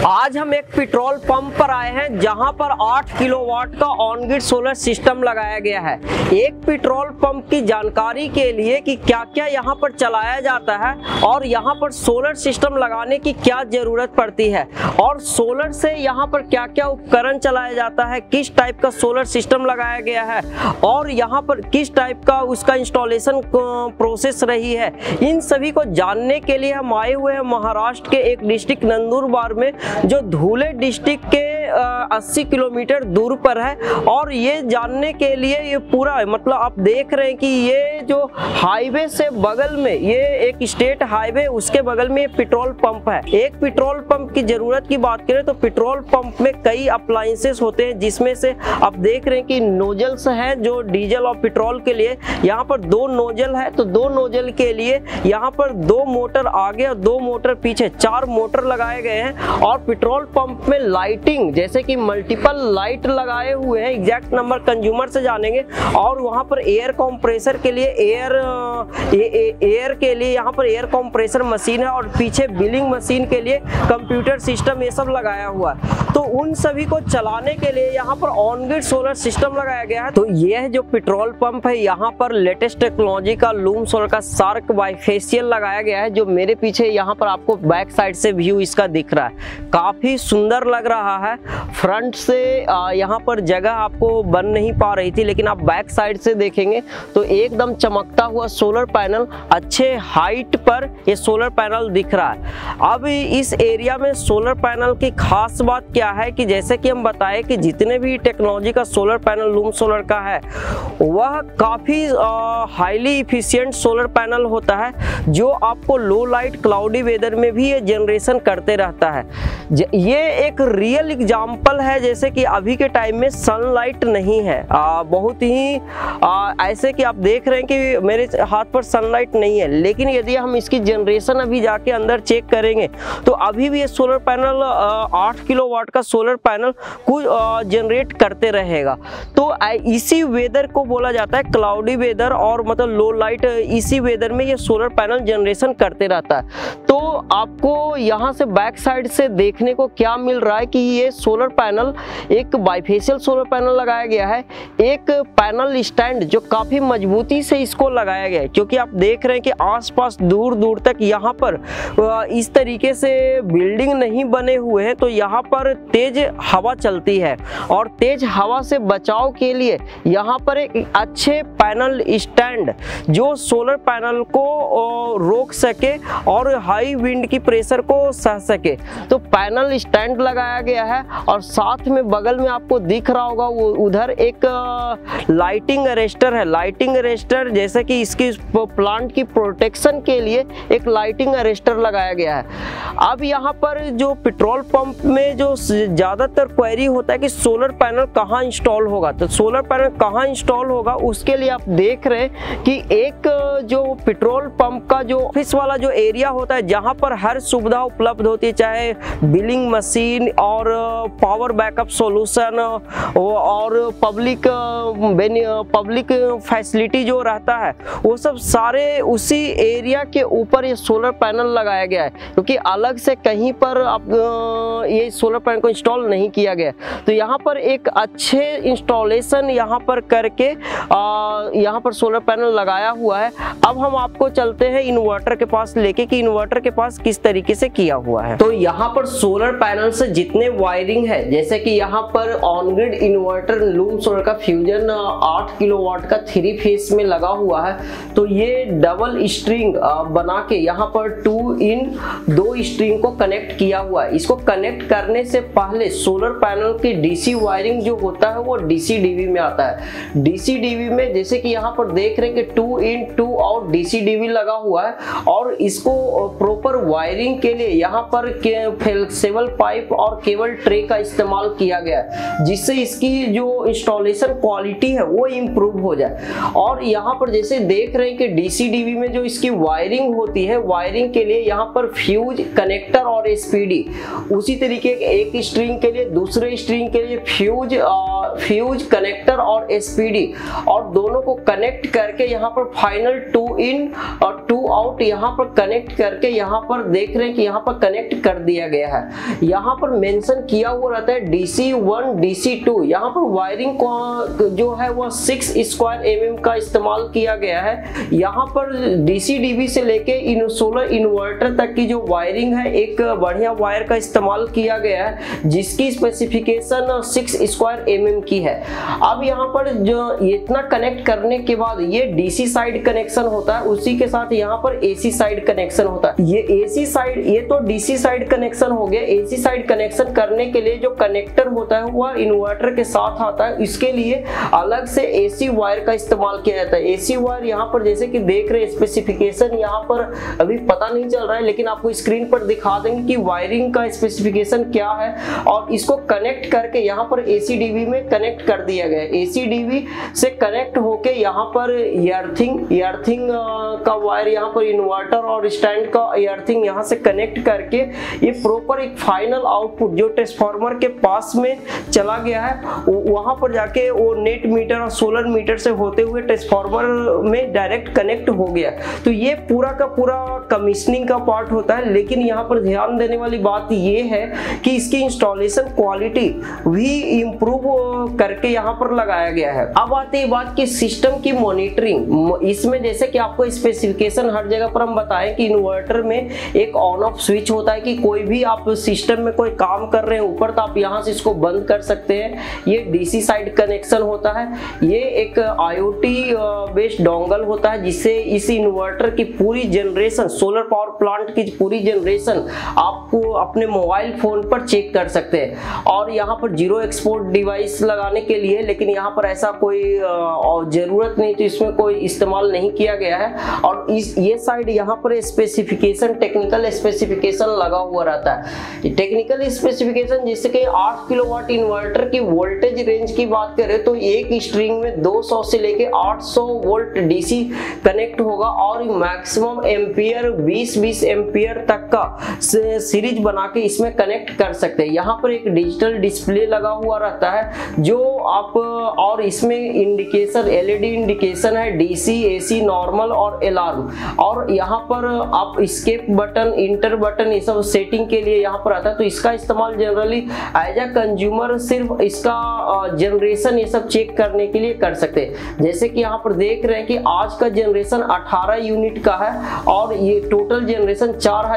आज हम एक पेट्रोल पंप पर आए हैं जहां पर 8 किलोवाट का ऑन ग्रिड सोलर सिस्टम लगाया गया है। एक पेट्रोल पंप की जानकारी के लिए कि क्या क्या यहां पर चलाया जाता है और यहां पर सोलर सिस्टम लगाने की क्या जरूरत पड़ती है और सोलर से यहां पर क्या क्या उपकरण चलाया जाता है, किस टाइप का सोलर सिस्टम लगाया गया है और यहां पर किस टाइप का उसका इंस्टॉलेशन प्रोसेस रही है, इन सभी को जानने के लिए हम आए हुए हैं महाराष्ट्र के एक डिस्ट्रिक्ट नंदुरबार में, जो धुले डिस्ट्रिक्ट के 80 किलोमीटर दूर पर है। और ये जानने के लिए ये पूरा मतलब आप देख रहे हैं कि ये जो हाईवे से बगल में ये एक स्टेट हाईवे, उसके बगल में पेट्रोल पंप है। एक पेट्रोल पंप की जरूरत की बात करें तो पेट्रोल पंप में कई अप्लायंसेस होते हैं, जिसमें से आप देख रहे हैं कि नोजल्स हैं जो डीजल और पेट्रोल के लिए। यहाँ पर 2 नोजल है, तो 2 नोजल के लिए यहाँ पर 2 मोटर आगे और 2 मोटर पीछे, 4 मोटर लगाए गए हैं। और पेट्रोल पंप में लाइटिंग जैसे कि मल्टीपल लाइट लगाए हुए हैं, एग्जैक्ट नंबर कंज्यूमर से जानेंगे। और वहां पर एयर कंप्रेसर के लिए एयर के लिए यहाँ पर एयर कंप्रेसर मशीन है और पीछे बिलिंग मशीन के लिए कंप्यूटर सिस्टम, ये सब लगाया हुआ है। तो उन सभी को चलाने के लिए यहाँ पर ऑन ग्रिड सोलर सिस्टम लगाया गया है। तो यह जो पेट्रोल पंप है, यहाँ पर लेटेस्ट टेक्नोलॉजी का लूम सोलर का शार्क बाइफेशियल लगाया गया है, जो मेरे पीछे यहाँ पर आपको बैक साइड से व्यू इसका दिख रहा है। काफी सुंदर लग रहा है। फ्रंट से यहाँ पर जगह आपको बन नहीं पा रही थी, लेकिन आप बैक साइड से देखेंगे तो एकदम चमकता हुआ सोलर पैनल, अच्छे हाइट पर ये सोलर पैनल दिख रहा है। अब इस एरिया में सोलर पैनल की खास बात क्या है कि जैसे कि हम बताएं कि जितने भी टेक्नोलॉजी का सोलर पैनल लूम सोलर का है, वह काफी हाईली इफिशिएंट सोलर पैनल होता है, जो आपको लो लाइट क्लाउडी वेदर में भी ये जनरेशन करते रहता है। ये एक रियल एग्जाम्पल है, जैसे कि अभी के टाइम में सनलाइट नहीं है, बहुत ही ऐसे कि आप देख रहे हैं कि मेरे हाथ पर सनलाइट नहीं है, लेकिन यदि हम इसकी जनरेशन अभी जाके अंदर चेक करेंगे तो अभी भी ये सोलर पैनल 8 किलोवाट का सोलर पैनल कुछ जनरेट करते रहेगा। तो इसी वेदर को बोला जाता है क्लाउडी वेदर, और मतलब लो लाइट, इसी वेदर में ये सोलर पैनल जनरेशन करते रहता है। तो आपको यहाँ से बैक साइड से देखने को क्या मिल रहा है कि ये सोलर पैनल एक बाइफेशियल सोलर पैनल लगाया गया है, एक पैनल स्टैंड जो काफी मजबूती से इसको लगाया गया है, क्योंकि आप देख रहे हैं कि आसपास दूर दूर तक यहाँ पर इस तरीके से बिल्डिंग नहीं बने हुए हैं, तो यहाँ पर तेज हवा चलती है और तेज हवा से बचाव के लिए यहाँ पर एक अच्छे पैनल स्टैंड जो सोलर पैनल को रोक सके और हाई विंड की प्रेशर को सह सके, तो पैनल स्टैंड लगाया गया है। और साथ में बगल में आपको दिख रहा होगा वो उधर एक लाइटिंग अरेस्टर है। लाइटिंग अरेस्टर जैसे कि इसकी प्लांट की प्रोटेक्शन के लिए एक लाइटिंग अरेस्टर लगाया गया है। अब यहाँ पर जो पेट्रोल पंप में जो ज्यादातर क्वेरी होता है कि सोलर पैनल कहाँ इंस्टॉल होगा, तो सोलर पैनल कहाँ इंस्टॉल होगा उसके लिए आप देख रहे हैं कि एक जो पेट्रोल पंप का जो ऑफिस वाला जो एरिया होता है, जहाँ पर हर सुविधा उपलब्ध होती है, चाहे बिलिंग मशीन और पावर बैकअप सॉल्यूशन और पब्लिक फैसिलिटी जो रहता है, वो सब सारे उसी एरिया के ऊपर ये सोलर पैनल लगाया गया है, क्योंकि अलग से कहीं पर आप ये सोलर पैनल को इंस्टॉल नहीं किया गया। तो यहाँ पर एक अच्छे इंस्टॉलेशन यहाँ पर करके यहाँ पर सोलर पैनल लगाया हुआ है। अब हम आपको चलते हैं इन्वर्टर के पास लेके कि इन्वर्टर के पास किस तरीके से किया हुआ है। तो यहाँ पर सोलर पैनल से जितने वायरिंग है, जैसे कि यहाँ पर on grid inverter Loom Solar का फ्यूजन 8 किलोवाट का 3 फेस में लगा हुआ है, तो ये डबल स्ट्रिंग बना के यहाँ पर 2 स्ट्रिंग को कनेक्ट किया हुआ है। इसको कनेक्ट करने से पहले सोलर पैनल की डीसी वायरिंग जो होता है वो डीसी डीवी में आता है। डीसी डीवी में जैसे कि यहाँ पर देख रहे हैं कि 2x2 और डीसी डीवी लगा हुआ है, और इसको प्रॉपर वायरिंग के लिए यहाँ पर फ्लेक्सिबल पाइप और केबल ट्रे का इस्तेमाल किया गया है, जिससे इसकी जो इंस्टॉलेशन क्वालिटी है वो इम्प्रूव हो जाए। और यहाँ पर जैसे देख रहे हैं कि डीसी डीवी में जो इसकी वायरिंग होती है, वायरिंग के लिए यहाँ पर फ्यूज, कनेक्टर और एसपीडी, उसी तरीके एक स्ट्रिंग के लिए दूसरे स्ट्रिंग के लिए फ्यूज, कनेक्टर और एसपीडी, और दोनों को कनेक्ट करके यहाँ पर फाइनल 2 इन और 2 आउट यहाँ पर कनेक्ट करके यहाँ पर देख रहे हैं कि यहाँ पर कनेक्ट कर दिया गया है। यहाँ पर मेंशन किया हुआ रहता है DC1 DC2। यहाँ पर वायरिंग जो है वह 6 स्क्वायर mm का इस्तेमाल किया गया है। यहाँ पर DC-DB से लेके सोलर इन्वर्टर तक की जो वायरिंग है एक बढ़िया वायर का इस्तेमाल किया गया है जिसकी स्पेसिफिकेशन 6 स्क्वायर mm की है। अब यहाँ पर जो इतना कनेक्ट करने के बाद ये DC साइड कनेक्शन होता है, उसी के साथ यहाँ पर AC साइड कनेक्शन होता है। ये AC साइड, ये तो DC साइड कनेक्शन हो गया। AC साइड कनेक्शन करने के लिए जो कनेक्टर होता है वह इन्वर्टर के साथ आता है। इसके लिए अलग से AC वायर का इस्तेमाल किया जाता है। AC वायर यहाँ पर जैसे कि देख रहे हैं स्पेसिफिकेशन, यहाँ पर अभी पता नहीं चल रहा है लेकिन आपको स्क्रीन पर दिखा देंगे कि वायरिंग का स्पेसिफिकेशन क्या है। और इसको कनेक्ट करके यहाँ पर AC-DB में कनेक्ट कर दिया गया है। AC-DB से कनेक्ट होके यहाँ पर अर्थिंग का वायर यहाँ पर इन्वर्टर और स्टैंड का अर्थिंग यहाँ से कनेक्ट करके ये प्रॉपर एक फाइनल आउटपुट जो ट्रांसफार्मर के पास में चला गया है वहां पर जाके वो नेट मीटर और सोलर मीटर से होते हुए ट्रांसफार्मर में डायरेक्ट कनेक्ट हो गया। तो ये पूरा का पूरा कमीशनिंग का पार्ट होता है। लेकिन यहाँ पर ध्यान देने वाली बात ये है कि इसकी इंस्टॉलेशन क्वालिटी भी इम्प्रूव करके यहाँ पर लगाया गया है। अब आती है बात की सिस्टम की मॉनिटरिंग। इसमें जैसे कि आपको स्पेसिफिकेशन हर जगह पर हम बताएं कि इन्वर्टर में एक ऑन ऑफ स्विच होता है कि कोई भी आप सिस्टम में कोई काम कर रहे हैं ऊपर तो आप यहाँ से इसको बंद कर सकते हैं। ये DC साइड कनेक्शन होता है। ये एक IoT बेस्ड डोंगल होता है जिससे इस इन्वर्टर की पूरी जनरेशन, सोलर पावर प्लांट की पूरी जनरेशन आपको अपने मोबाइल फोन पर चेक कर सकते हैं। और यहाँ पर जीरो एक्सपोर्ट डिवाइस लगाने के लिए, लेकिन यहाँ पर ऐसा कोई जरूरत नहीं, तो इसमें कोई इस्तेमाल नहीं किया गया है। और ये साइड यहाँ पर स्पेसिफिकेशन, टेक्निकल स्पेसिफिकेशन लगा हुआ रहता है। टेक्निकल स्पेसिफिकेशन जैसे कि 8 किलोवाट इन्वर्टर की वोल्टेज रेंज की बात करें तो एक स्ट्रिंग में 200 से लेके 800 वोल्ट DC कनेक्ट होगा और मैक्सिमम एम्पियर 20 एम्पियर तक का सीरीज बना के इसमें कनेक्ट कर सकते हैं। यहाँ पर एक डिजिटल डिस्प्ले लगा हुआ रहता है जो आप, और इसमें इंडिकेशन LED इंडिकेशन है DC, AC, नॉर्मल और अलार्म। और यहाँ पर आप स्केप बटन, इंटर बटन, ये सब सेटिंग के लिए यहाँ पर आता है। तो इसका इस्तेमाल जनरली एज अ कंज्यूमर सिर्फ इसका जनरेशन ये सब चेक करने के लिए कर सकते हैं। जैसे कि यहाँ पर देख रहे हैं कि आज का जनरेशन 18 यूनिट का है और ये टोटल जनरेशन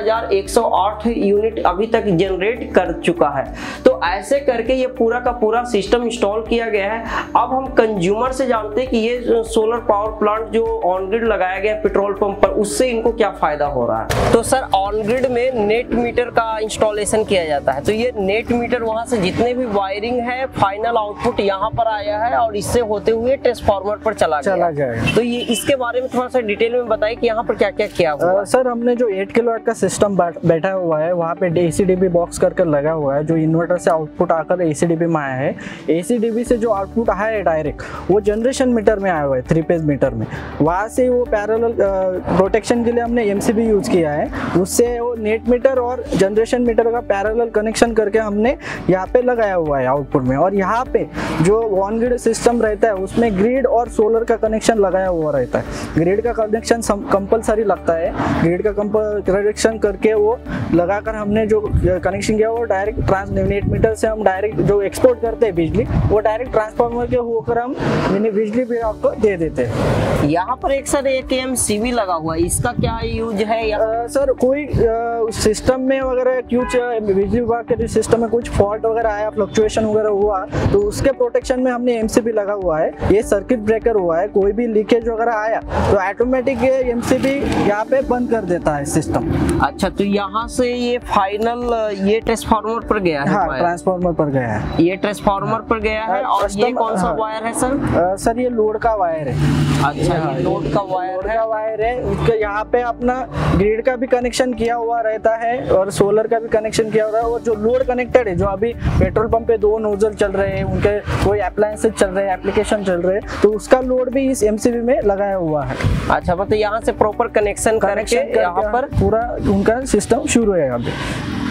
4108 यूनिट अभी तक जनरेट कर चुका है। तो ऐसे करके ये पूरा का पूरा सिस्टम इंस्टॉल किया गया है। अब हम कंज्यूमर से जानते हैं कि ये सोलर पावर प्लांट जो ऑन ग्रिड लगाया गया पेट्रोल पंप पर, उससे इनको क्या फायदा हो रहा है। तो सर ऑन ग्रिड में नेट मीटर का इंस्टॉलेशन किया जाता है। तो ये नेट मीटर वहां से जितने भी वायरिंग है फाइनल आउटपुट यहाँ पर आया है और इससे होते हुए ट्रांसफार्मर पर चला गया। तो ये इसके बारे में थोड़ा सा डिटेल में बताइए कि यहाँ पर क्या क्या किया हुआ है। सर हमने जो 8 किलोवाट का सिस्टम बैठा हुआ है वहाँ पे AC-DB बॉक्स करके लगा हुआ है जो इन्वर्टर से आउटपुट आकर AC-DB में आया है। AC-DB से जो आउटपुट आया है डायरेक्ट वो जनरेशन मीटर में आया हुआ है, 3 फेज मीटर में। वहाँ से वो पैरेलल प्रोटेक्शन के लिए हमने MCB यूज किया है, उससे वो नेट मीटर और जनरेशन मीटर का पैरेलल कनेक्शन करके हमने यहाँ पे लगाया हुआ है आउटपुट में। और यहाँ पे जो ऑन ग्रिड सिस्टम रहता है उसमें ग्रिड और सोलर का कनेक्शन लगाया हुआ रहता है। ग्रिड का कनेक्शन कंपलसरी लगता है, ग्रिड का कनेक्शन करके वो लगाकर हमने जो कनेक्शन किया वो डायरेक्ट नेट मीटर से हम डायरेक्ट जो एक्सपोर्ट करते हैं बिजली वो डायरेक्ट ट्रांसफार्मर के होकर हम बिजली भी आपको दे देते हैं। यहाँ पर एक सर MCB लगा हुआ है, इसका क्या यूज है? सर कोई सिस्टम में वगैरह कुछ बिजली विभाग के सिस्टम में कुछ फॉल्ट वगैरह आया, फ्लक्चुएशन वगैरह हुआ तो उसके प्रोटेक्शन में हमने MCB लगा हुआ है। ये सर्किट ब्रेकर हुआ है, कोई भी लीकेज वगैरह आया तो ऑटोमेटिक ये MCB यहाँ पे बंद कर देता है सिस्टम। अच्छा, तो यहाँ से ये फाइनल ये ट्रांसफार्मर पर गया है? हाँ, ट्रांसफार्मर पर गया है, ये ट्रांसफार्मर पर गया है। और ये कौन सा वायर है सर? सर ये लोड का वायर है। अच्छा, ये लोड का वायर है। उसके यहाँ पे अपना ग्रिड का भी कनेक्शन किया हुआ रहता है और सोलर का भी कनेक्शन किया हुआ है। और जो लोड कनेक्टेड है, जो अभी पेट्रोल पंप पे 2 नोजल चल रहे हैं, उनके कोई अप्लायंसेस चल रहे हैं, एप्लीकेशन चल रहे हैं, तो उसका लोड भी इस MCB में लगाया हुआ है। अच्छा, मतलब यहाँ से प्रॉपर कनेक्शन करके यहाँ पर पूरा उनका सिस्टम शुरू है अभी।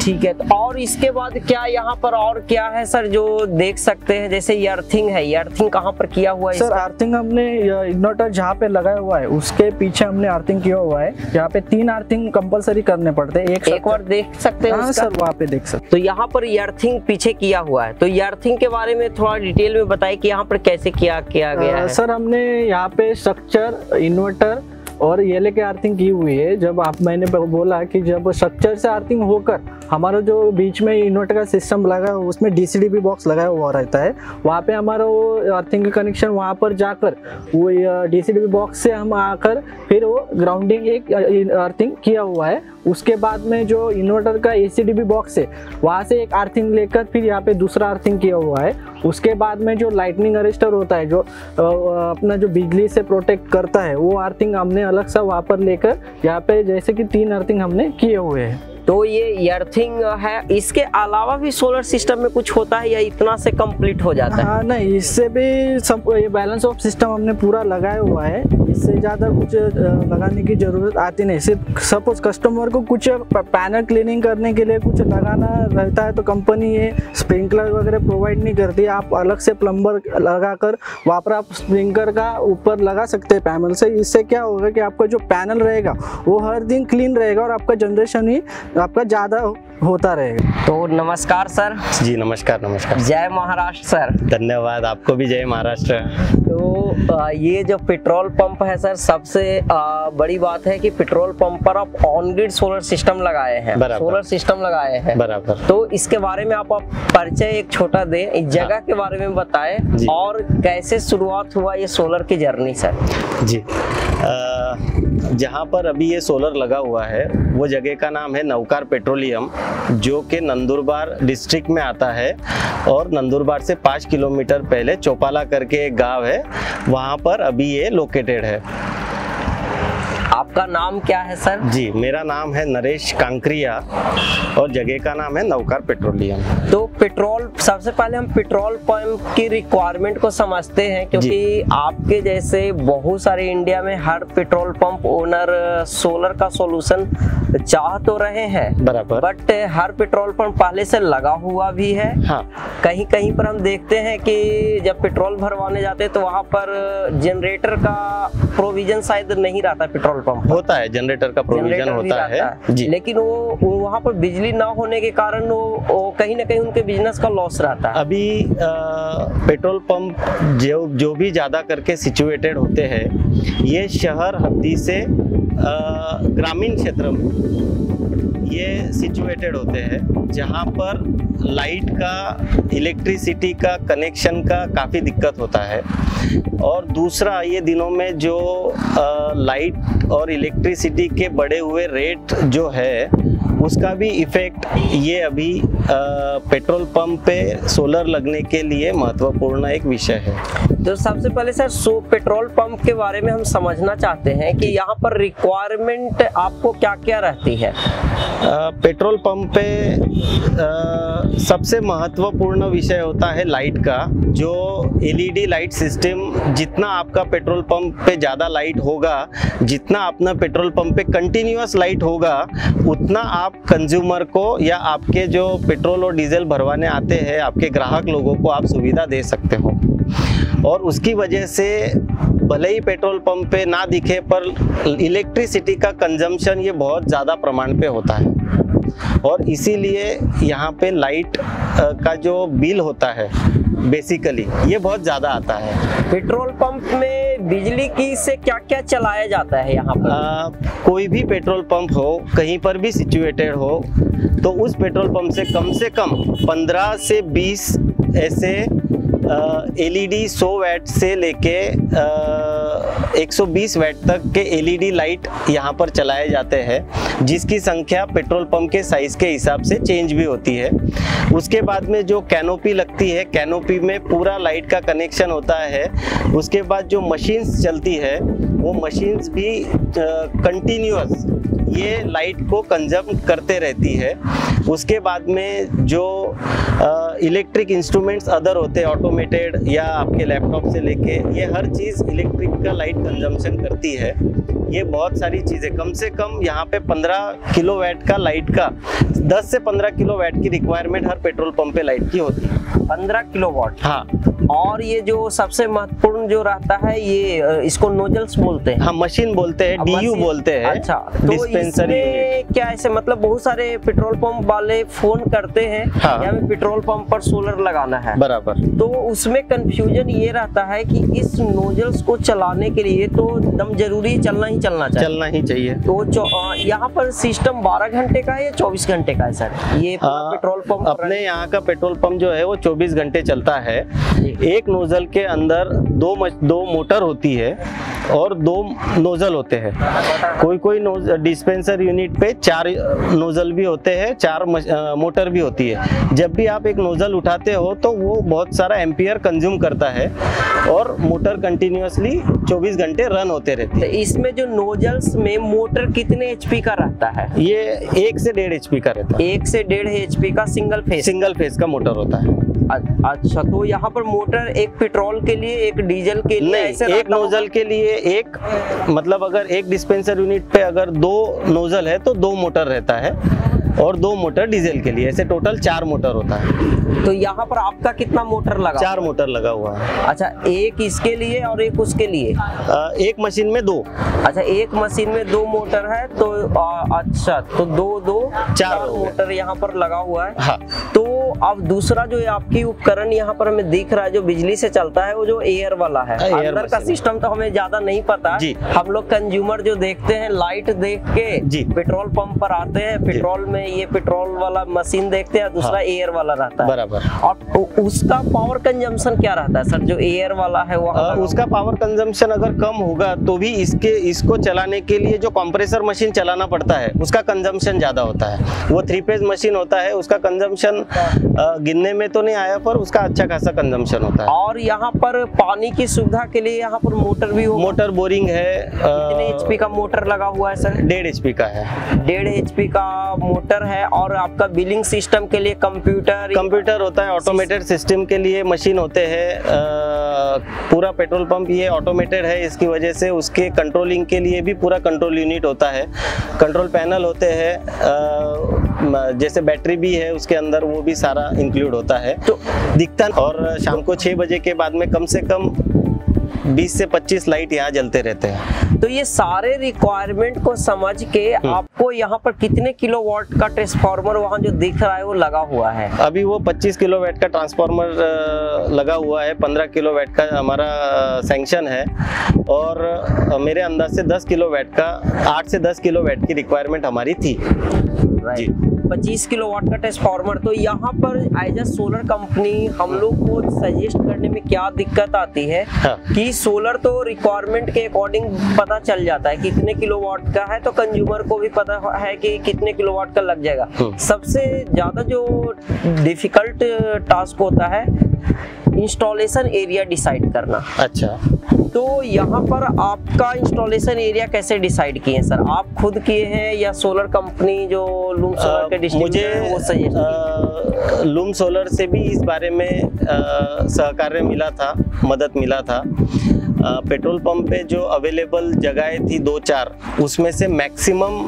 ठीक है। तो और इसके बाद क्या यहाँ पर और क्या है सर जो देख सकते हैं? जैसे ये अर्थिंग है, ये अर्थिंग कहाँ पर किया हुआ है सर? अर्थिंग हमने इन्वर्टर जहाँ पे लगाया हुआ है उसके पीछे हमने अर्थिंग किया हुआ है। यहाँ पे 3 अर्थिंग कंपलसरी करने पड़ते हैं। एक बार देख सकते हैं? हाँ सर, वहाँ पे देख सकते। तो यहाँ पर ये अर्थिंग पीछे किया हुआ है, तो ये अर्थिंग के बारे में थोड़ा डिटेल में बताइए कि यहाँ पर कैसे किया गया है। सर हमने यहाँ पे स्ट्रक्चर, इन्वर्टर और ये लेके अर्थिंग की हुई है। जब मैंने बोला कि जब स्ट्रक्चर से अर्थिंग होकर हमारा जो बीच में इन्वर्टर का सिस्टम लगा उसमें डीसीडीबी बॉक्स लगाया हुआ रहता है, वहाँ पे हमारा वो अर्थिंग का कनेक्शन वहाँ पर जाकर वो डीसीडीबी बॉक्स से हम आकर फिर वो ग्राउंडिंग एक अर्थिंग किया हुआ है। उसके बाद में जो इन्वर्टर का एसीडीबी बॉक्स है वहाँ से एक अर्थिंग लेकर फिर यहाँ पे दूसरा अर्थिंग किया हुआ है। उसके बाद में जो लाइटनिंग अरेस्टर होता है जो अपना जो बिजली से प्रोटेक्ट करता है वो अर्थिंग हमने अलग सा वहाँ पर लेकर यहाँ पे जैसे कि 3 अर्थिंग हमने किए हुए हैं। तो ये अर्थिंग है, इसके अलावा भी सोलर सिस्टम में कुछ होता है या इतना से कंप्लीट हो जाता है? हाँ नहीं, इससे भी सब ये बैलेंस ऑफ सिस्टम हमने पूरा लगाया हुआ है। इससे ज़्यादा कुछ लगाने की ज़रूरत आती नहीं। सिर्फ सपोज कस्टमर को कुछ पैनल क्लीनिंग करने के लिए कुछ लगाना रहता है तो कंपनी ये स्प्रिंकलर वगैरह प्रोवाइड नहीं करती। आप अलग से प्लम्बर लगाकर वहाँ पर आप स्प्रिंकलर का ऊपर लगा सकते हैं पैनल से। इससे क्या होगा कि आपका जो पैनल रहेगा वो हर दिन क्लीन रहेगा और आपका जनरेशन ही आपका ज़्यादा होता रहेगा। तो नमस्कार सर। जी नमस्कार। नमस्कार। जय महाराष्ट्र सर। धन्यवाद, आपको भी जय महाराष्ट्र। तो ये जो पेट्रोल पंप है सर, सबसे बड़ी बात है कि पेट्रोल पंप पर आप ऑन ग्रिड सोलर सिस्टम लगाए हैं, सोलर सिस्टम लगाए हैं। बराबर। तो इसके बारे में आप परिचय एक छोटा दें, इस जगह के बारे में बताएं और कैसे शुरुआत हुआ ये सोलर की जर्नी सर। जी, जहाँ पर अभी ये सोलर लगा हुआ है वो जगह का नाम है नवकार पेट्रोलियम, जो कि नंदुरबार डिस्ट्रिक्ट में आता है और नंदुरबार से 5 किलोमीटर पहले चौपाला करके एक गांव है, वहाँ पर अभी ये लोकेटेड है। आपका नाम क्या है सर? जी, मेरा नाम है नरेश कांकरिया और जगह का नाम है नवकार पेट्रोलियम। तो पेट्रोल, सबसे पहले हम पेट्रोल पंप की रिक्वायरमेंट को समझते हैं, क्योंकि आपके जैसे बहुत सारे इंडिया में हर पेट्रोल पंप ओनर सोलर का सॉल्यूशन चाह तो रहे हैं, बराबर, बट हर पेट्रोल पंप पहले से लगा हुआ भी है। हाँ। कहीं कहीं पर हम देखते हैं कि जब पेट्रोल भरवाने जाते हैं तो वहाँ पर जनरेटर का प्रोविजन शायद नहीं रहता। पेट्रोल पंप होता है, जनरेटर का प्रोविजन होता है जी, लेकिन वो वहाँ पर बिजली ना होने के कारण वो कहीं ना कहीं उनके बिजनेस का लॉस रहता है। अभी पेट्रोल पंप जो भी ज्यादा करके सिचुएटेड होते हैं ये शहर हद्दी से ग्रामीण क्षेत्र में ये सिचुएटेड होते हैं, जहाँ पर लाइट का, इलेक्ट्रिसिटी का कनेक्शन का काफ़ी दिक्कत होता है। और दूसरा, ये दिनों में जो लाइट और इलेक्ट्रिसिटी के बढ़े हुए रेट जो है उसका भी इफेक्ट ये अभी पेट्रोल पंप पे सोलर लगने के लिए महत्वपूर्ण एक विषय है। तो सबसे पहले सर पेट्रोल पंप के बारे में हम समझना चाहते हैं कि यहाँ पर रिक्वायरमेंट आपको क्या क्या रहती है। पेट्रोल पंप पे सबसे महत्वपूर्ण विषय होता है लाइट का। जो एलईडी लाइट सिस्टम, जितना आपका पेट्रोल पंप पे ज़्यादा लाइट होगा, जितना अपना पेट्रोल पंप पे कंटिन्यूअस लाइट होगा, उतना आप कंज्यूमर को या आपके जो पेट्रोल और डीजल भरवाने आते हैं आपके ग्राहक लोगों को आप सुविधा दे सकते हो। और उसकी वजह से भले ही पेट्रोल पंप पे ना दिखे पर इलेक्ट्रिसिटी का कंजम्पशन ये बहुत ज़्यादा प्रमाण पे होता है और इसीलिए यहाँ पे लाइट का जो बिल होता है बेसिकली ये बहुत ज़्यादा आता है। पेट्रोल पंप में बिजली की से क्या क्या चलाया जाता है यहाँ पर? कोई भी पेट्रोल पंप हो, कहीं पर भी सिचुएटेड हो, तो उस पेट्रोल पंप से कम 15 से 20 ऐसे एलईडी 100 वैट से लेके 120 वैट तक के एलईडी लाइट यहाँ पर चलाए जाते हैं, जिसकी संख्या पेट्रोल पंप के साइज के हिसाब से चेंज भी होती है। उसके बाद में जो कैनोपी लगती है, कैनोपी में पूरा लाइट का कनेक्शन होता है। उसके बाद जो मशीन्स चलती है वो मशीन्स भी कंटिन्यूअस ये लाइट को कंज्यूम करते रहती है। उसके बाद में जो इलेक्ट्रिक इंस्ट्रूमेंट्स अदर होते हैं ऑटोमेटेड या आपके लैपटॉप से लेके, ये हर चीज़ इलेक्ट्रिक का लाइट कंजम्पशन करती है। ये बहुत सारी चीज़ें, कम से कम यहाँ पे 15 किलोवाट का लाइट का 10 से 15 किलोवाट की रिक्वायरमेंट हर पेट्रोल पंप पे लाइट की होती है। 15 किलोवाट। हाँ। और ये जो सबसे महत्वपूर्ण जो रहता है, ये इसको नोजल्स बोलते हैं। हाँ, मशीन बोलते हैं, डीयू बोलते हैं। अच्छा, तो डिस्पेंसरी क्या ऐसे मतलब बहुत सारे पेट्रोल पंप वाले फोन करते हैं, हाँ, या हमें पेट्रोल पंप पर सोलर लगाना है, बराबर। तो उसमें कंफ्यूजन ये रहता है कि इस नोजल्स को चलाने के लिए तो एकदम जरूरी चलना ही चाहिए। तो यहाँ पर सिस्टम 12 घंटे का है या 24 घंटे का है सर? ये पेट्रोल पंप अपने यहाँ का पेट्रोल पंप जो है वो 24 घंटे चलता है। एक नोजल के अंदर दो मोटर होती है और 2 नोजल होते हैं। कोई डिस्पेंसर यूनिट पे 4 नोजल भी होते हैं, 4 मोटर भी होती है। जब भी आप एक नोजल उठाते हो तो वो बहुत सारा एम्पियर कंज्यूम करता है और मोटर कंटिन्यूअसली 24 घंटे रन होते रहते हैं। तो इसमें जो नोजल्स में मोटर कितने एचपी का रहता है? ये 1 से 1.5 एचपी का रहता है। 1 से 1.5 एचपी का सिंगल फेज का मोटर होता है। अच्छा, तो यहाँ पर मोटर एक पेट्रोल के लिए, एक डीजल के लिए, ऐसे एक नोजल के लिए एक, मतलब अगर एक डिस्पेंसर यूनिट पे अगर 2 नोजल है तो 2 मोटर रहता है और 2 मोटर डीजल के लिए, ऐसे टोटल 4 मोटर होता है। तो यहाँ पर आपका कितना मोटर लगा? 4 मोटर लगा हुआ है। अच्छा, एक इसके लिए और एक उसके लिए? एक मशीन में 2। अच्छा, एक मशीन में 2 मोटर है, तो अच्छा, तो 4 मोटर यहाँ पर लगा हुआ है। हाँ। तो अब दूसरा जो आपकी उपकरण यहाँ पर हमें दिख रहा है जो बिजली से चलता है, वो जो एयर वाला है, अंदर का सिस्टम तो हमें ज्यादा नहीं पता। हम लोग कंज्यूमर जो देखते हैं, लाइट देख के पेट्रोल पंप पर आते हैं, पेट्रोल में ये पेट्रोल वाला मशीन देखते हैं, दूसरा एयर वाला रहता है। बराबर। और उसका पावर कंजम्पशन क्या रहता है सर, जो एयर वाला है वो? उसका पावर कंजम्पशन अगर कम होगा तो भी इसको चलाने के लिए जो कंप्रेसर मशीन चलाना पड़ता है उसका कंजम्पशन ज्यादा होता है। वो 3 फेज मशीन होता है, उसका कंजम्पशन गिनने में तो नहीं आया पर उसका अच्छा खासा कंजम्पशन होता है। और यहाँ पर पानी की सुविधा के लिए यहाँ पर मोटर भी हो? मोटर बोरिंग है। कितने एचपी का मोटर लगा हुआ है सर? 1.5 एचपी का है। 1.5 एचपी का मोटर है। और आपका बिलिंग सिस्टम के लिए कंप्यूटर होता है, ऑटोमेटेड सिस्टम के लिए मशीन होते हैं। पूरा पेट्रोल पंप ये ऑटोमेटेड है, इसकी वजह से उसके कंट्रोलिंग के लिए भी पूरा कंट्रोल यूनिट होता है, कंट्रोल पैनल होते हैं, जैसे बैटरी भी है उसके अंदर, वो भी सारा इंक्लूड होता है। तो दिखता, और शाम को 6 बजे के बाद में कम से कम 20 से 25 लाइट यहाँ जलते रहते हैं। तो ये सारे रिक्वायरमेंट को समझ के आपको यहाँ पर कितने किलोवाट का ट्रांसफार्मर वहाँ जो दिख रहा है वो लगा हुआ है? अभी वो 25 किलोवाट का ट्रांसफार्मर लगा हुआ है, 15 किलोवाट का हमारा सैंक्शन है, और मेरे अंदाज से 10 किलोवाट का, 8 से 10 किलोवाट की रिक्वायरमेंट हमारी थी। जी, 25 किलोवाट का ट्रांसफार्मर। तो यहाँ पर एज अ सोलर कंपनी हम लोग को सजेस्ट करने में क्या दिक्कत आती है? हाँ। कि सोलर तो रिक्वायरमेंट के अकॉर्डिंग पता चल जाता है कितने किलोवाट का है, तो कंज्यूमर को भी पता है कि कितने किलोवाट का लग जाएगा। सबसे ज्यादा जो डिफिकल्ट टास्क होता है इंस्टॉलेशन एरिया डिसाइड करना। अच्छा, तो यहाँ पर आपका इंस्टॉलेशन एरिया कैसे डिसाइड किए सर? आप खुद किए हैं या सोलर कंपनी जो लूम सोलर के डिस्ट्रीब्यूटर है वो सजेस्ट? लूम सोलर से भी इस बारे में सहकार्य मिला था, मदद मिला था। पेट्रोल पंप पे जो अवेलेबल जगहें थी 2-4, उसमें से मैक्सिमम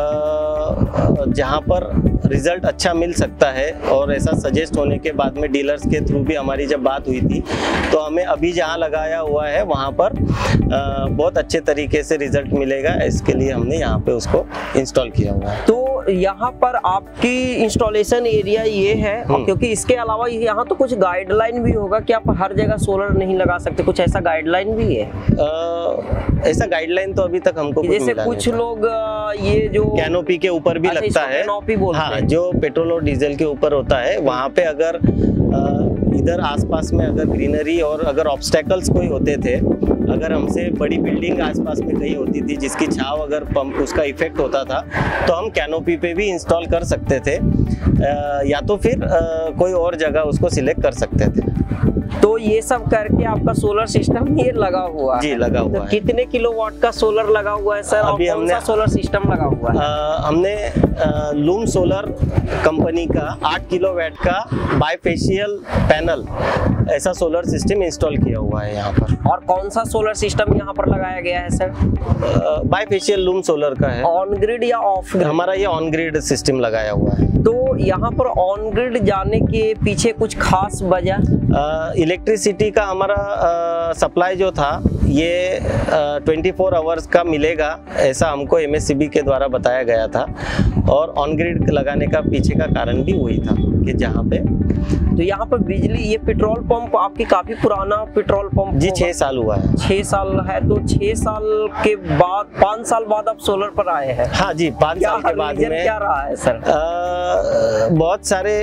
जहाँ पर रिजल्ट अच्छा मिल सकता है, और ऐसा सजेस्ट होने के बाद में डीलर्स के थ्रू भी हमारी जब बात हुई थी, तो हमें अभी जहाँ लगाया हुआ है वहाँ पर बहुत अच्छे तरीके से रिजल्ट मिलेगा, इसके लिए हमने यहाँ पे उसको इंस्टॉल किया हुआ है। तो यहाँ पर आपकी इंस्टॉलेशन एरिया ये है, क्योंकि इसके अलावा यहाँ तो कुछ गाइडलाइन भी होगा कि आप हर जगह सोलर नहीं लगा सकते, कुछ ऐसा गाइडलाइन भी है? ऐसा गाइडलाइन तो अभी तक हमको जैसे कुछ लोग ये जो कैनोपी के ऊपर भी लगता है, कैनोपी बोलते हैं, जो पेट्रोल और डीजल के ऊपर होता है, वहाँ पे अगर इधर आसपास में अगर ग्रीनरी और अगर ऑब्स्टेकल्स कोई होते थे, अगर हमसे बड़ी बिल्डिंग आसपास में कहीं होती थी जिसकी छाव अगर पंप उसका इफेक्ट होता था, तो हम कैनोपी पे भी इंस्टॉल कर सकते थे, या तो फिर कोई और जगह उसको सिलेक्ट कर सकते थे। तो ये सब करके आपका सोलर सिस्टम ये लगा हुआ है। जी, लगा हुआ तो है। कितने किलोवाट का सोलर लगा हुआ है सर? अभी और कौन सा सोलर सिस्टम लगा हुआ है? हमने लूम सोलर कंपनी का 8 किलोवाट का बाइफेशियल पैनल ऐसा सोलर सिस्टम इंस्टॉल किया हुआ है यहाँ पर। और कौन सा सोलर सिस्टम यहाँ पर लगाया गया है सर? बाइफेशियल लूम सोलर का है। ऑन ग्रिड या ऑफ ग्रिड? हमारा ये ऑन ग्रिड सिस्टम लगाया हुआ है। तो यहाँ पर ऑन ग्रिड जाने के पीछे कुछ खास वजह? इलेक्ट्रिसिटी का हमारा सप्लाई जो था ये 24 आवर्स का मिलेगा, ऐसा हमको MSCB के द्वारा बताया गया था। और ऑन ग्रिड लगाने का पीछे का कारण भी वही था कि जहाँ पे तो यहाँ पर बिजली, ये पेट्रोल पंप आपकी काफी पुराना पेट्रोल पंप जी होगा। 6 साल हुआ है। 6 साल है, तो 6 साल के बाद 5 साल बाद आप सोलर पर आए हैं। हाँ जी, 5 साल के बाद रीजन में क्या रहा है सर? बहुत सारे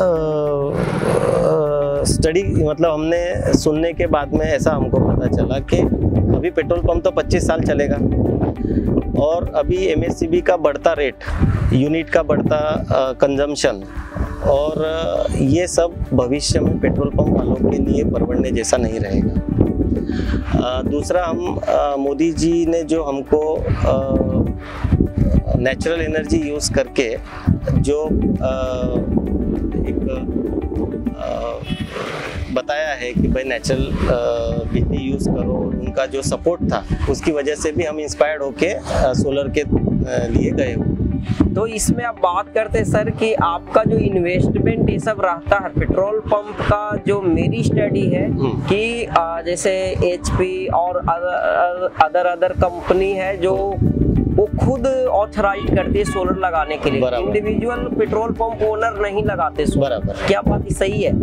स्टडी, मतलब हमने सुनने के बाद में ऐसा हमको पता चला कि अभी पेट्रोल पंप तो 25 साल चलेगा और अभी MSCB का बढ़ता रेट, यूनिट का बढ़ता कंजम्पशन, और ये सब भविष्य में पेट्रोल पंप वालों के लिए परवड़ने जैसा नहीं रहेगा। दूसरा, हम मोदी जी ने जो हमको नेचुरल एनर्जी यूज़ करके जो एक बताया है कि भाई नेचुरल बिजली यूज़ करो, उनका जो सपोर्ट था उसकी वजह से भी हम इंस्पायर्ड होके सोलर के लिए गए हुए। तो इसमें आप बात करते हैं सर कि आपका जो इन्वेस्टमेंट ये सब रहता है पेट्रोल पंप का, जो मेरी स्टडी है कि जैसे HP और अदर कंपनी है जो वो खुद ऑथराइज करती है सोलर लगाने के लिए, इंडिविजुअल पेट्रोल पंप ओनर नहीं लगाते सोलर। बराबर। क्या बात सही है?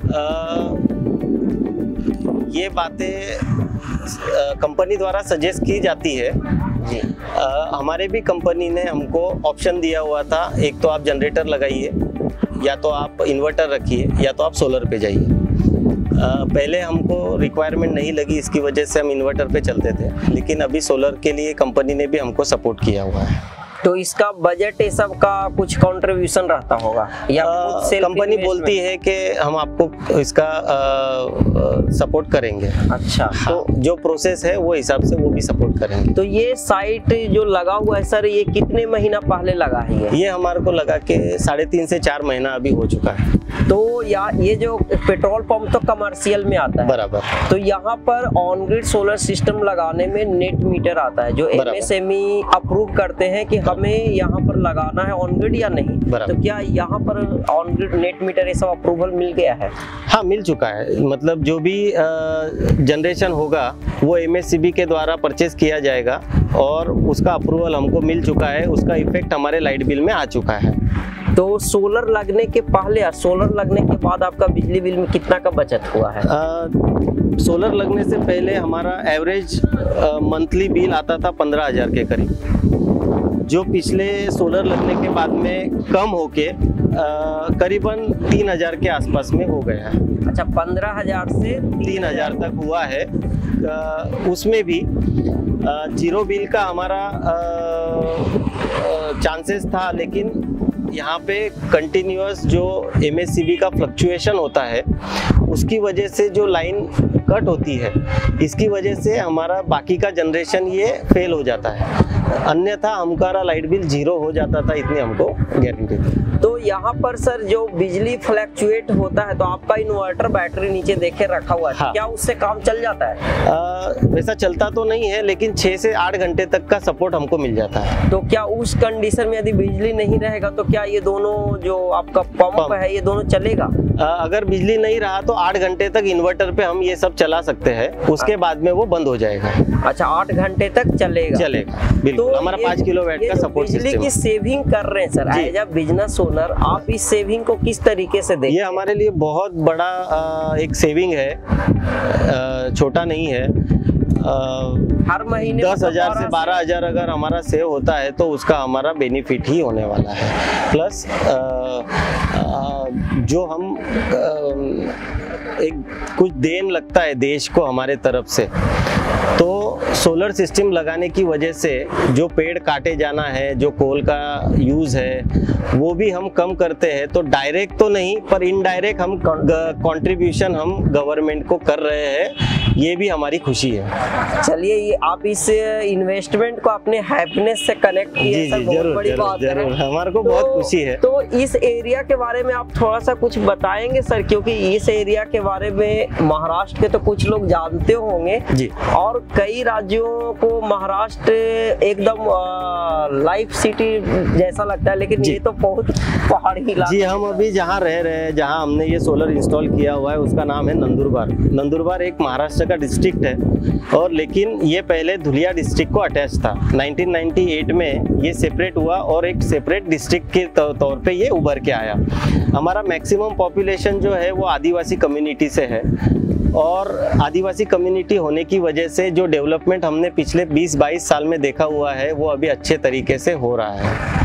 ये बातें कंपनी द्वारा सजेस्ट की जाती है। हमारे भी कंपनी ने हमको ऑप्शन दिया हुआ था, एक तो आप जनरेटर लगाइए, या तो आप इन्वर्टर रखिए, या तो आप सोलर पे जाइए। पहले हमको रिक्वायरमेंट नहीं लगी, इसकी वजह से हम इन्वर्टर पे चलते थे, लेकिन अभी सोलर के लिए कंपनी ने भी हमको सपोर्ट किया हुआ है। तो इसका बजट ये सब का कुछ कंट्रीब्यूशन रहता होगा या कंपनी बोलती है कि हम आपको इसका सपोर्ट करेंगे। अच्छा, तो जो प्रोसेस है वो हिसाब से वो भी सपोर्ट करेंगे। तो ये साइट जो लगा हुआ है सर, ये कितने महीना पहले लगा है? ये हमारे को लगा कि 3.5 से 4 महीना अभी हो चुका है। तो ये जो पेट्रोल पंप तो कमर्शियल में आता है, बराबर। तो यहाँ पर ऑन ग्रिड सोलर सिस्टम लगाने में नेट मीटर आता है जो MSME अप्रूव करते हैं कि हमें यहाँ पर लगाना है ऑन ग्रिड या नहीं। तो क्या यहाँ पर ऑन ग्रिड नेट मीटर ये सब अप्रूवल मिल गया है? हाँ, मिल चुका है। मतलब जो भी जनरेशन होगा वो MSCB के द्वारा परचेज किया जाएगा और उसका अप्रूवल हमको मिल चुका है, उसका इफेक्ट हमारे लाइट बिल में आ चुका है। तो सोलर लगने के पहले और सोलर लगने के बाद आपका बिजली बिल में कितना का बचत हुआ है? सोलर लगने से पहले हमारा एवरेज मंथली बिल आता था 15,000 के करीब, जो पिछले सोलर लगने के बाद में कम होके करीबन 3,000 के आसपास में हो गया है। अच्छा, 15,000 से 3,000 तक हुआ है। उसमें भी जीरो बिल का हमारा चांसेस था, लेकिन यहाँ पे कंटिन्यूअस जो MSCB का फ्लक्चुएशन होता है उसकी वजह से जो लाइन कट होती है, इसकी वजह से हमारा बाकी का जनरेशन ये फेल हो जाता है, अन्यथा हमारा लाइट बिल 0 हो जाता था, इतनी हमको गारंटी थी। तो यहाँ पर सर जो बिजली फ्लक्चुएट होता है तो आपका इन्वर्टर बैटरी नीचे देखे रखा हुआ है। हाँ। क्या उससे काम चल जाता है? वैसा चलता तो नहीं है, लेकिन 6 से 8 घंटे तक का सपोर्ट हमको मिल जाता है। तो क्या उस कंडीशन में यदि बिजली नहीं रहेगा तो क्या ये दोनों जो आपका पंप है ये दोनों चलेगा? अगर बिजली नहीं रहा तो 8 घंटे तक इन्वर्टर पे हम ये सब चला सकते हैं, उसके बाद में वो बंद हो जाएगा। अच्छा, 8 घंटे तक चलेगा? बिल्कुल। तो हमारा 5 किलोवाट का सपोर्ट सिस्टम। बिजली की सेविंग कर रहे हैं sir, as a business owner आप इस सेविंग को किस तरीके से देखते हैं? ये हमारे लिए बहुत बड़ा एक सेविंग है, छोटा नहीं है। हर महीने 10,000 से 12,000 अगर हमारा सेव होता है तो उसका हमारा बेनिफिट ही होने वाला है। प्लस जो हम एक कुछ देन लगता है देश को हमारे तरफ से, तो सोलर सिस्टम लगाने की वजह से जो पेड़ काटे जाना है, जो कोल का यूज है, वो भी हम कम करते हैं। तो डायरेक्ट तो नहीं पर इनडायरेक्ट हम कंट्रीब्यूशन हम गवर्नमेंट को कर रहे हैं, ये भी हमारी खुशी है। चलिए, ये आप इस इन्वेस्टमेंट को अपने हैप्पीनेस से कनेक्ट किए, जी सर, जी, बहुत जरूर बड़ी जरूर बात जरूर, है। हमारे को बहुत खुशी है। तो इस एरिया के बारे में आप थोड़ा सा कुछ बताएंगे सर, क्योंकि इस एरिया के बारे में महाराष्ट्र के तो कुछ लोग जानते होंगे जी, और कई राज्यों को महाराष्ट्र एकदम लाइफ सिटी जैसा लगता है, लेकिन ये तो बहुत पहाड़ी इलाका। जी, हम अभी जहाँ रह रहे हैं, जहाँ हमने ये सोलर इंस्टॉल किया हुआ है, उसका नाम है नंदुरबार। नंदुरबार एक महाराष्ट्र का डिस्ट्रिक्ट है, और लेकिन ये पहले धुलिया डिस्ट्रिक्ट को अटैच था। 1998 में ये सेपरेट हुआ और एक सेपरेट डिस्ट्रिक्ट के तौर पे ये उभर के आया। हमारा मैक्सिमम पॉपुलेशन जो है वो आदिवासी कम्युनिटी से है, और आदिवासी कम्युनिटी होने की वजह से जो डेवलपमेंट हमने पिछले 20-22 साल में देखा हुआ है वो अभी अच्छे तरीके से हो रहा है।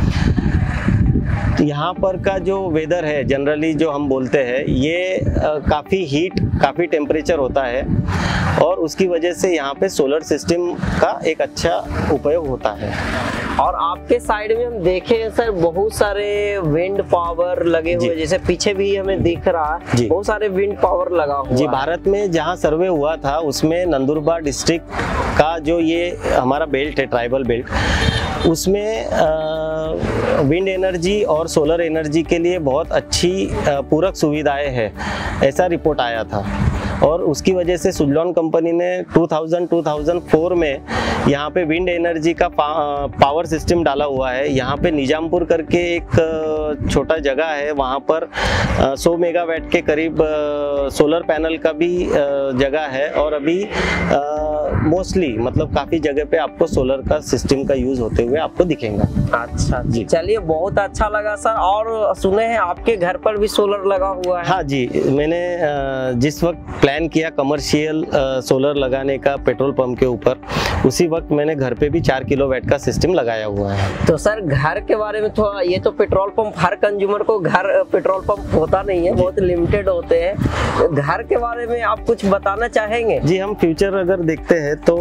यहाँ पर का जो वेदर है, जनरली जो हम बोलते हैं, ये काफ़ी हीट, काफ़ी टेम्परेचर होता है, और उसकी वजह से यहाँ पे सोलर सिस्टम का एक अच्छा उपयोग होता है। और आपके साइड में हम देखें सर, बहुत सारे विंड पावर लगे हुए, जैसे पीछे भी हमें दिख रहा है, बहुत सारे विंड पावर लगा हुआ जी। है। भारत में जहाँ सर्वे हुआ था उसमें नंदुरबार डिस्ट्रिक्ट का जो ये हमारा बेल्ट है, ट्राइबल बेल्ट, उसमें विंड एनर्जी और सोलर एनर्जी के लिए बहुत अच्छी पूरक सुविधाएं हैं, ऐसा रिपोर्ट आया था। और उसकी वजह से सुजलॉन कंपनी ने 2004 में यहाँ पे विंड एनर्जी का पावर सिस्टम डाला हुआ है। यहाँ पे निजामपुर करके एक छोटा जगह है, वहाँ पर 100 मेगावाट के करीब सोलर पैनल का भी जगह है, और अभी मोस्टली मतलब काफ़ी जगह पे आपको सोलर का सिस्टम का यूज़ होते हुए आपको दिखेगा। अच्छा जी, चलिए, बहुत अच्छा लगा सर। और सुने हैं आपके घर पर भी सोलर लगा हुआ है? हाँ जी, मैंने जिस वक्त प्लान किया कमर्शियल सोलर लगाने का पेट्रोल पंप के ऊपर, उसी वक्त मैंने घर पे भी 4 किलोवाट का सिस्टम लगाया हुआ है। तो सर, घर के बारे में थोड़ा, ये तो पेट्रोल पंप हर कंज्यूमर को घर पेट्रोल पंप होता नहीं है, बहुत लिमिटेड होते हैं, तो घर के बारे में आप कुछ बताना चाहेंगे? जी, हम फ्यूचर अगर देखते हैं तो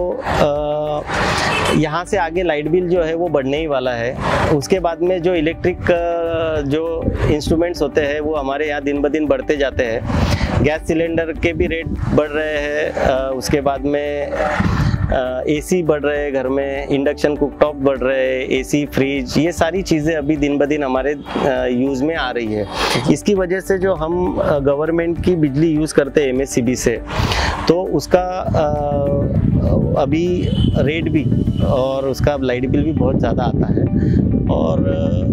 यहाँ से आगे लाइट बिल जो है वो बढ़ने ही वाला है। उसके बाद में जो इलेक्ट्रिक जो इंस्ट्रूमेंट्स होते हैं वो हमारे यहाँ दिन ब दिन बढ़ते जाते हैं। गैस सिलेंडर के भी रेट बढ़ रहे हैं, उसके बाद में एसी बढ़ रहे हैं घर में, इंडक्शन कुकटॉप बढ़ रहे हैं, एसी, फ्रिज, ये सारी चीज़ें अभी दिन ब दिन हमारे यूज़ में आ रही है। इसकी वजह से जो हम गवर्नमेंट की बिजली यूज़ करते हैं MSCB से, तो उसका अभी रेट भी और उसका लाइट बिल भी बहुत ज़्यादा आता है। और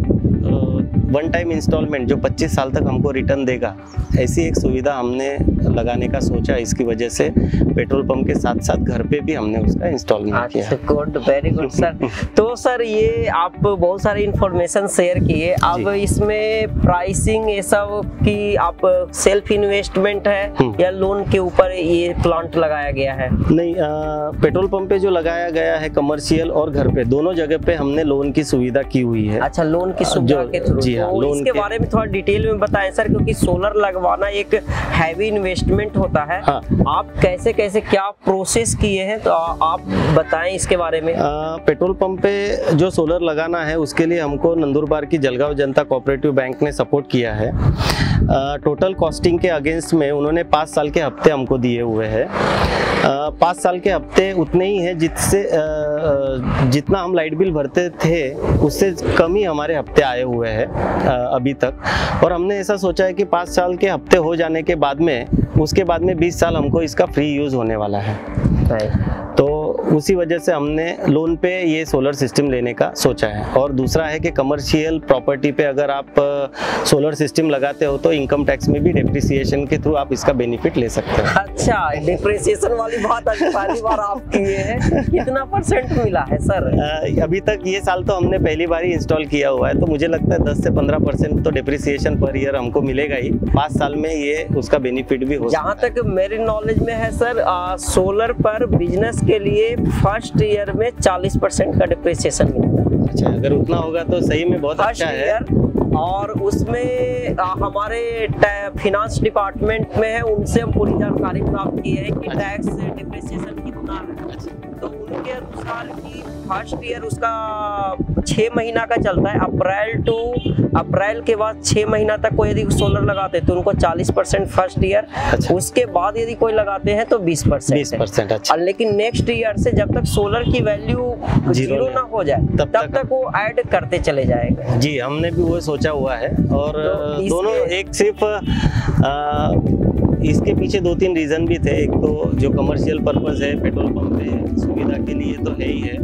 वन टाइम इंस्टॉलमेंट जो 25 साल तक हमको रिटर्न देगा, ऐसी एक सुविधा हमने लगाने का सोचा। इसकी वजह से पेट्रोल पंप के साथ साथ घर पे भी हमने उसका इंस्टॉलमेंट किया। Good, very good sir. तो सर, ये आप बहुत सारी इंफॉर्मेशन शेयर किए, अब इसमें प्राइसिंग ये सब की आप सेल्फ इन्वेस्टमेंट है या लोन के ऊपर ये प्लांट लगाया गया है? नहीं, पेट्रोल पंप पे जो लगाया गया है कमर्शियल और घर पे दोनों जगह पे हमने लोन की सुविधा की हुई है। अच्छा, लोन की सुविधा के थ्रू। जी हाँ, लोन इसके बारे में थोड़ा डिटेल में बताएं सर, क्योंकि सोलर लगवाना एक हैवी इन्वेस्टमेंट होता है। हाँ। आप कैसे कैसे क्या प्रोसेस किए हैं, तो आप बताएं इसके बारे में। पेट्रोल पंप पे जो सोलर लगाना है उसके लिए हमको नंदुरबार की जलगांव जनता कोऑपरेटिव बैंक ने सपोर्ट किया है। टोटल कॉस्टिंग के अगेंस्ट में उन्होंने 5 साल के हफ्ते हमको दिए हुए हैं। 5 साल के हफ्ते उतने ही हैं जिससे जितना हम लाइट बिल भरते थे उससे कम ही हमारे हफ्ते आए हुए हैं अभी तक। और हमने ऐसा सोचा है कि 5 साल के हफ्ते हो जाने के बाद में, उसके बाद में 20 साल हमको इसका फ्री यूज़ होने वाला है। तो उसी वजह से हमने लोन पे ये सोलर सिस्टम लेने का सोचा है। और दूसरा है कि कमर्शियल प्रॉपर्टी पे अगर आप सोलर सिस्टम लगाते हो तो इनकम टैक्स में भी डेप्रिसिएशन के थ्रू आप इसका बेनिफिट ले सकते हो। अच्छा, डेप्रिसिएशन वाली बात आज पहली बार आप किए हैं। कितना % मिला है सर? अभी तक ये साल तो हमने पहली बार ही इंस्टॉल किया हुआ है, तो मुझे लगता है 10 से 15% तो डेप्रिसिएशन पर ईयर हमको मिलेगा ही। 5 साल में ये उसका बेनिफिट भी हो। जहाँ तक मेरे नॉलेज में है सर, सोलर पर बिजनेस के लिए फर्स्ट ईयर में 40% का डिप्रिसिएशन मिलता है। अच्छा, अगर उतना होगा तो सही में बहुत अच्छा है। और उसमें हमारे फिनांस डिपार्टमेंट में है, उनसे हम पूरी जानकारी प्राप्त की है कि टैक्स डिप्रिसिएशन कितना सुना है, तो उनके अनुसार कि फर्स्ट ईयर उसका 6 महीना का चलता है, अप्रैल के बाद 6 महीना तक कोई यदि सोलर लगाते हैं तो उनको 40% फर्स्ट ईयर, उसके बाद यदि कोई लगाते हैं तो 20%। अच्छा। लेकिन नेक्स्ट ईयर से जब तक सोलर की वैल्यू जीरो ना हो जाए तब तक वो ऐड करते चले जाएंगे। जी, हमने भी वो सोचा हुआ है। और तो दोनों एक सिर्फ इसके पीछे 2-3 रीजन भी थे। एक तो जो कमर्शियल पर्पस है, पेट्रोल पंप पे सुविधा के लिए तो है ही है,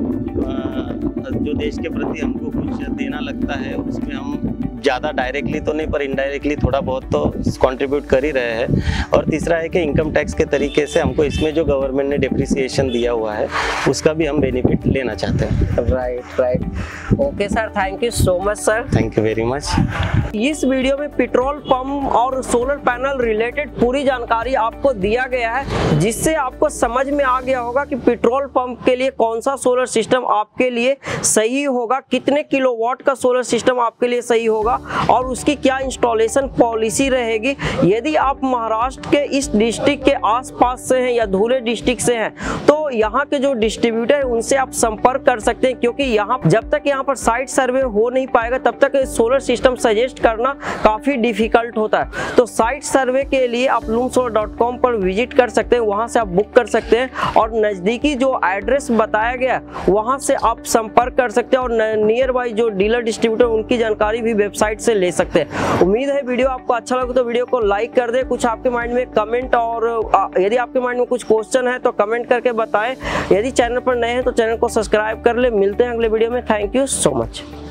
जो देश के प्रति हमको कुछ देना लगता है उसमें हम ज़्यादा डायरेक्टली तो नहीं पर इनडायरेक्टली थोड़ा बहुत तो कंट्रीब्यूट कर ही रहे हैं। और तीसरा है कि इनकम टैक्स के तरीके से हमको इसमें जो गवर्नमेंट ने डिप्रिसिएशन दिया हुआ है उसका भी हम बेनिफिट लेना चाहते हैं। Right. Okay sir, thank you so much sir. Thank you very much. इस वीडियो में पेट्रोल पंप और सोलर पैनल रिलेटेड पूरी जानकारी आपको दिया गया है, जिससे आपको समझ में आ गया होगा कि पेट्रोल पंप के लिए कौन सा सोलर सिस्टम आपके लिए सही होगा, कितने किलोवाट का सोलर सिस्टम आपके लिए सही होगा और उसकी क्या इंस्टॉलेशन पॉलिसी रहेगी। यदि आप महाराष्ट्र के इस डिस्ट्रिक्ट के आसपास से हैं या धुले डिस्ट्रिक्ट से हैं तो यहाँ के जो डिस्ट्रीब्यूटर है उनसे आप संपर्क कर सकते हैं, क्योंकि यहाँ जब तक यहाँ पर साइट सर्वे हो नहीं पाएगा तब तक सोलर सिस्टम सजेस्ट करना काफी डिफिकल्ट होता है। तो साइट सर्वे के लिए आप loomsolar.com पर विजिट कर सकते हैं, वहां से आप बुक कर सकते हैं और नजदीकी जो एड्रेस बताया गया वहां से आप संपर्क कर सकते हैं और नियर बाई जो डीलर डिस्ट्रीब्यूटर उनकी जानकारी भी वेबसाइट से ले सकते हैं। उम्मीद है वीडियो आपको अच्छा लगा तो वीडियो को लाइक कर दे, कुछ आपके माइंड में कमेंट और यदि आपके माइंड में कुछ क्वेश्चन है तो कमेंट करके बताएं। यदि चैनल पर नए हैं तो चैनल को सब्सक्राइब कर ले। मिलते हैं अगले वीडियो में। Thank you so much.